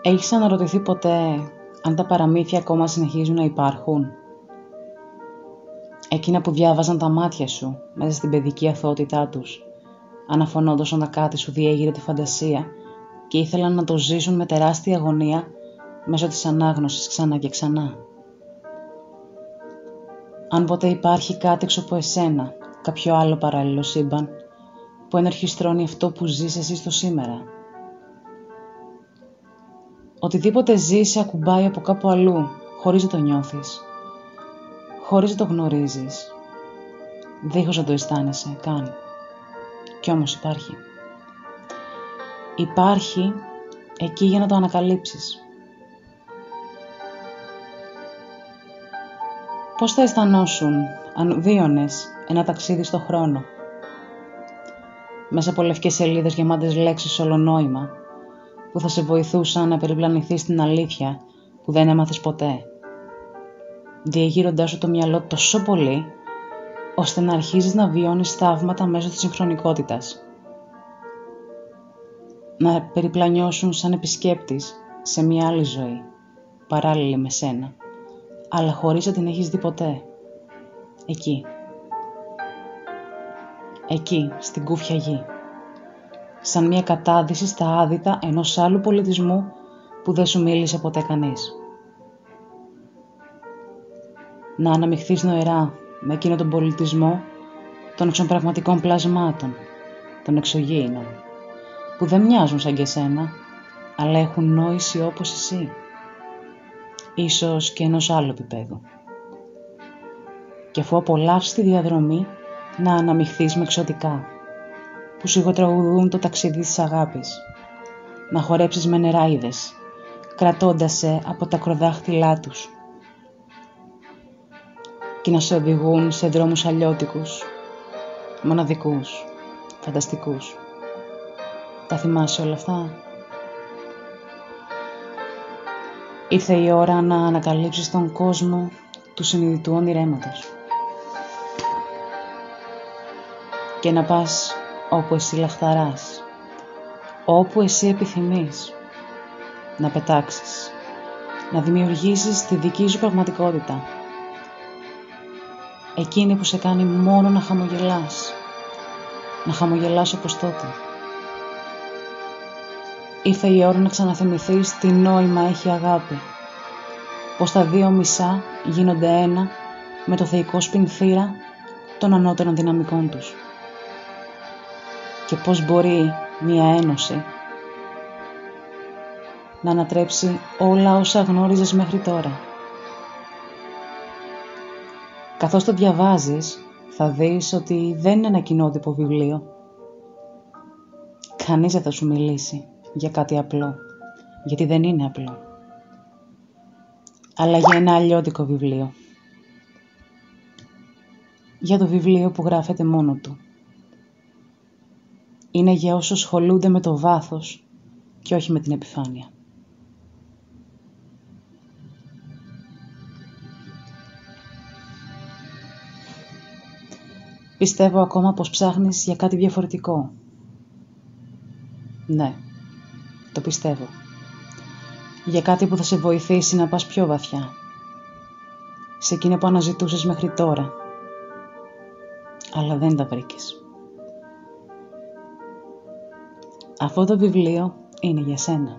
Έχεις αναρωτηθεί ποτέ αν τα παραμύθια ακόμα συνεχίζουν να υπάρχουν? Εκείνα που διάβαζαν τα μάτια σου μέσα στην παιδική αθωότητά τους, αναφωνώντας όταν κάτι σου διέγειρε τη φαντασία και ήθελαν να το ζήσουν με τεράστια αγωνία μέσω της ανάγνωσης ξανά και ξανά. Αν ποτέ υπάρχει κάτι έξω από εσένα, κάποιο άλλο παράλληλο σύμπαν, που ενορχιστρώνει αυτό που ζεις εσύ στο σήμερα. Οτιδήποτε ζεις σε ακουμπάει από κάπου αλλού, χωρίς να το νιώθεις, χωρίς να το γνωρίζεις, δίχως να το αισθάνεσαι καν. Κι όμως υπάρχει. Υπάρχει εκεί για να το ανακαλύψεις. Πώς θα αισθανόσουν αν βίωνες ένα ταξίδι στο χρόνο, μέσα από λευκές σελίδες γεμάτες λέξεις ολονόημα, που θα σε βοηθούσαν να περιπλανηθείς στην αλήθεια που δεν έμαθες ποτέ, διεγείροντάς σου το μυαλό τόσο πολύ, ώστε να αρχίζεις να βιώνεις θαύματα μέσω της συγχρονικότητας. Να περιπλανιώσουν σαν επισκέπτης σε μια άλλη ζωή, παράλληλη με σένα, αλλά χωρίς να την έχεις δει ποτέ. Εκεί. Εκεί, στην κούφια γη. Σαν μια κατάδυση στα άδυτα ενός άλλου πολιτισμού που δεν σου μίλησε ποτέ κανείς. Να αναμειχθείς νοερά με εκείνο τον πολιτισμό των εξωπραγματικών πλασμάτων, των εξωγήινων, που δεν μοιάζουν σαν και εσένα, αλλά έχουν νόηση όπως εσύ, ίσως και ενός άλλου επίπεδου. Και αφού απολαύσεις τη διαδρομή, να αναμειχθείς με εξωτικά, που σιγοτραγουδούν το ταξίδι της αγάπης, να χορέψεις με νεράιδες, κρατώντας σε από τα ακροδάχτυλά τους, και να σε οδηγούν σε δρόμους αλλιώτικους, μοναδικούς, φανταστικούς. Τα θυμάσαι όλα αυτά? Ήρθε η ώρα να ανακαλύψεις τον κόσμο του συνειδητού ονειρέματος και να πας όπου εσύ λαχταράς, όπου εσύ επιθυμείς, να πετάξεις, να δημιουργήσεις τη δική σου πραγματικότητα, εκείνη που σε κάνει μόνο να χαμογελάς όπως τότε. Ήρθε η ώρα να ξαναθυμηθείς τι νόημα έχει αγάπη, πως τα δύο μισά γίνονται ένα με το θεϊκό σπινθήρα των ανώτερων δυναμικών τους, και πώς μπορεί μία ένωση να ανατρέψει όλα όσα γνώριζες μέχρι τώρα. Καθώς το διαβάζεις, θα δεις ότι δεν είναι ένα κοινότυπο βιβλίο. Κανείς δεν θα σου μιλήσει για κάτι απλό, γιατί δεν είναι απλό, αλλά για ένα αλλιώτικο βιβλίο. Για το βιβλίο που γράφεται μόνο του. Είναι για όσους ασχολούνται με το βάθος και όχι με την επιφάνεια. Πιστεύω ακόμα πως ψάχνεις για κάτι διαφορετικό. Ναι, το πιστεύω. Για κάτι που θα σε βοηθήσει να πας πιο βαθιά, σε εκείνο που αναζητούσες μέχρι τώρα, αλλά δεν τα βρήκες. Αυτό το βιβλίο είναι για σένα.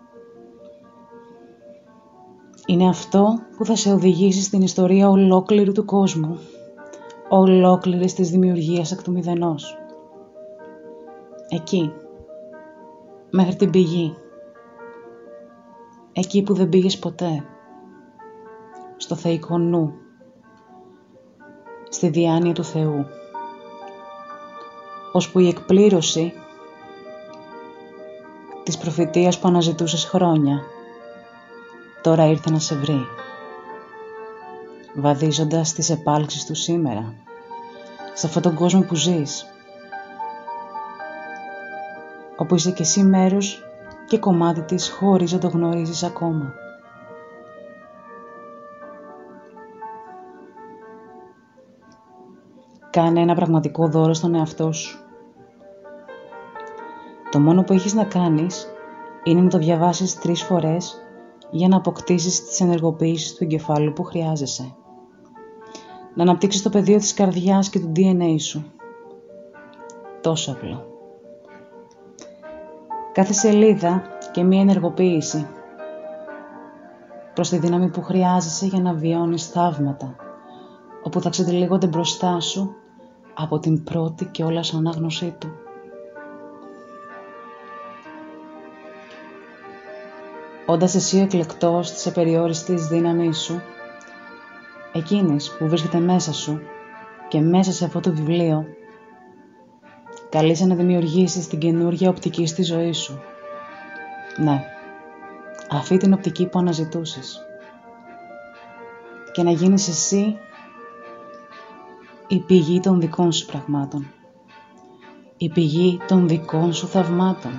Είναι αυτό που θα σε οδηγήσει στην ιστορία ολόκληρου του κόσμου, ολόκληρης της δημιουργίας εκ του μηδενός. Εκεί, μέχρι την πηγή. Εκεί που δεν πήγες ποτέ. Στο θεϊκό νου. Στη διάνοια του Θεού. Ώσπου η εκπλήρωση της προφητείας που αναζητούσες χρόνια τώρα ήρθε να σε βρει, βαδίζοντας τις επάλξεις του σήμερα, σε αυτόν τον κόσμο που ζεις, όπου είσαι κι εσύ μέρος και κομμάτι της χωρίς να το γνωρίζεις ακόμα. Κάνε ένα πραγματικό δώρο στον εαυτό σου. Το μόνο που έχεις να κάνεις είναι να το διαβάσεις 3 φορές για να αποκτήσεις τις ενεργοποιήσεις του εγκεφάλου που χρειάζεσαι. Να αναπτύξεις το πεδίο της καρδιάς και του DNA σου. Τόσο απλό. Κάθε σελίδα και μία ενεργοποίηση προς τη δύναμη που χρειάζεσαι για να βιώνεις θαύματα, όπου θα ξετυλίγονται μπροστά σου από την πρώτη και όλας ανάγνωσή του. Όντας εσύ ο εκλεκτός της απεριόριστης δύναμής σου, εκείνης που βρίσκεται μέσα σου και μέσα σε αυτό το βιβλίο, καλείσαι να δημιουργήσεις την καινούργια οπτική στη ζωή σου. Ναι, αυτή την οπτική που αναζητούσες. Και να γίνεις εσύ η πηγή των δικών σου πραγμάτων. Η πηγή των δικών σου θαυμάτων.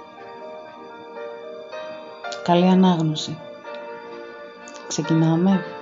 Καλή ανάγνωση. Ξεκινάμε.